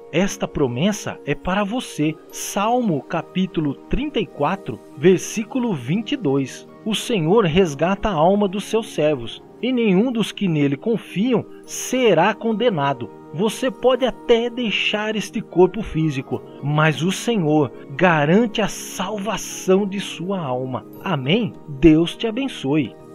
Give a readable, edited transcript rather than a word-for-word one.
Esta promessa é para você. Salmo capítulo 34, versículo 22. O Senhor resgata a alma dos seus servos, e nenhum dos que nele confiam será condenado. Você pode até deixar este corpo físico, mas o Senhor garante a salvação de sua alma. Amém? Deus te abençoe.